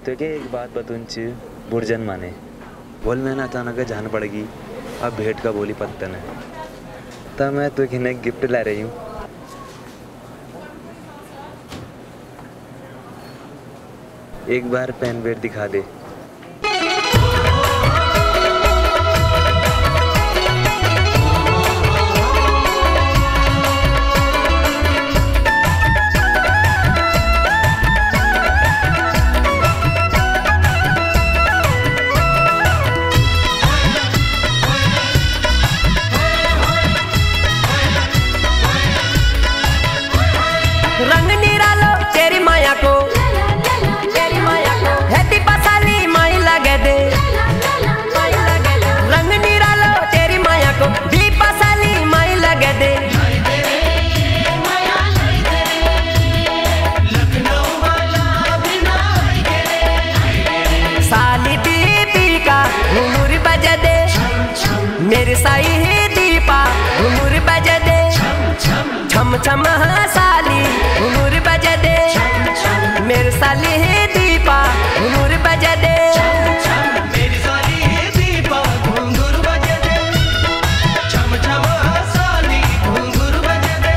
तो क्या एक बात बतूंच बुरजन माने बोल मैं ना अचानक जान पड़ेगी अब भेंट का बोली पत्तन है तब मैं तो एक गिफ्ट ला रही हूँ। एक बार पेन वेट दिखा दे। रंग निरालो तेरी माया को हैती पसाली माई लगे दे। रंग निरालो तेरी माया को दी पसाली माई लगे दे। साली दीपी का घुंघरू बजा दे मेरी साई ही दीपा घुंघरू बजा दे। छम छम साली घुंघरू बजा दे मेरे साली है दीपा घुंघरू बजा दे। मेरी साली है दीपा घुंघरू बजा दे छम छम साली घुंघरू बजा दे।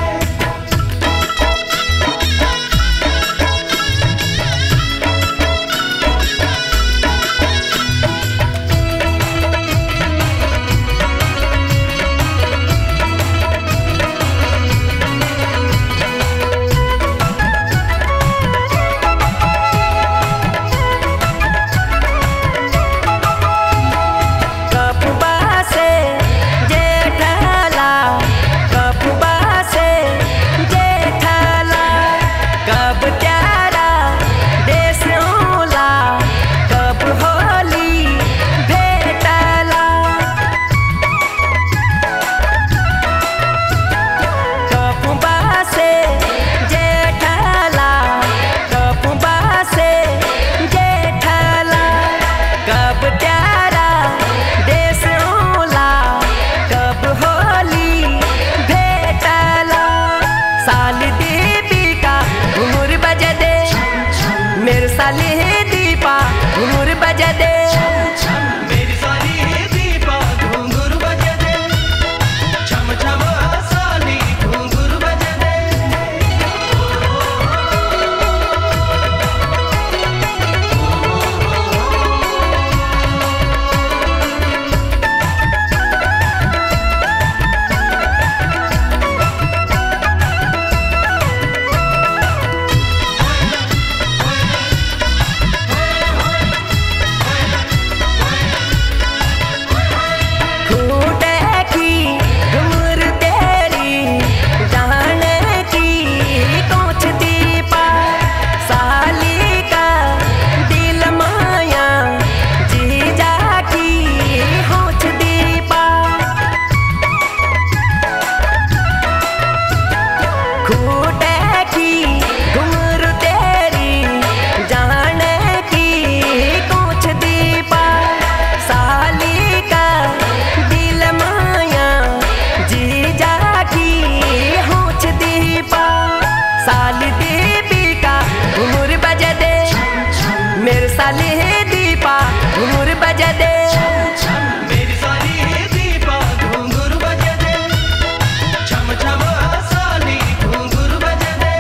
मेरे साली है दीपा घुंघरू बजा दे। मेरी साली है दीपा घुंघरू बजा दे छम छम साली घुंघरू बजा दे। साली दीपिका घुंघरू बजा दे मेरे साली है दीपा घुंघरू बजा दे। मेरी साली है दीपा घुंघरू बजा दे छम छम साली घुंघरू बजा दे।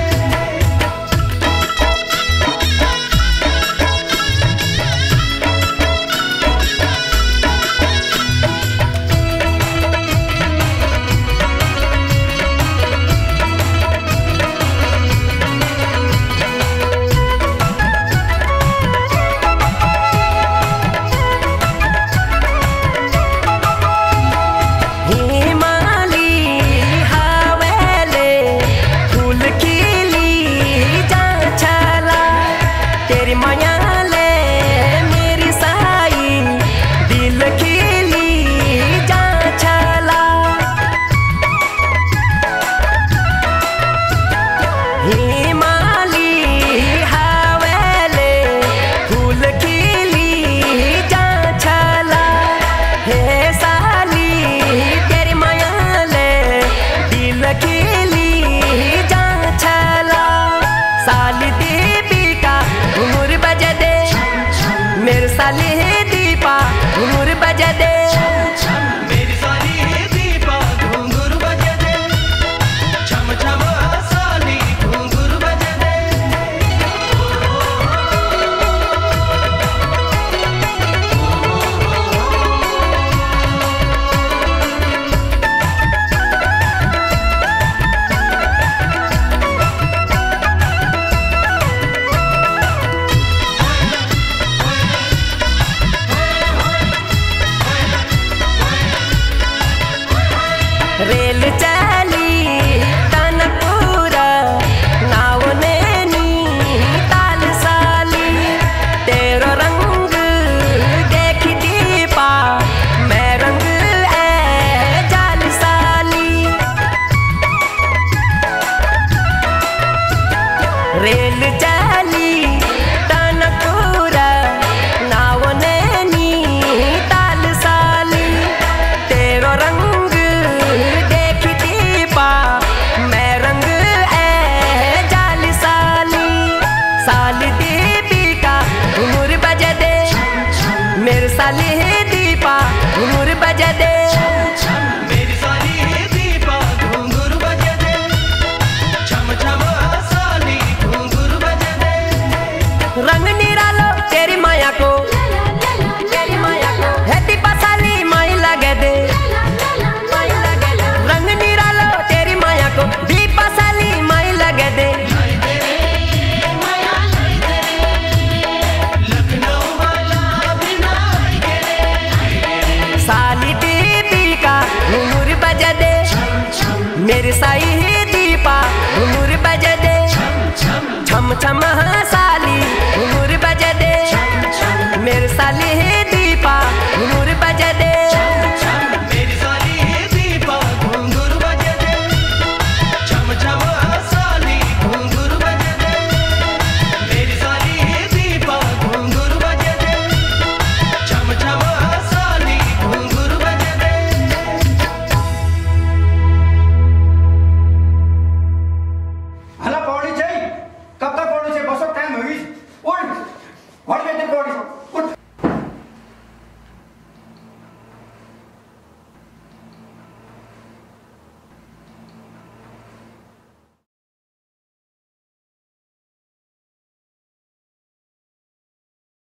रेल चली टनकपुरा नाव नैनी ताल साली तेरो रंग देखती पा मैं रंग ए जाल साली साली दीपिका घुंघरू बजा दे मेरे साली दीपा घुंघरू बजा दे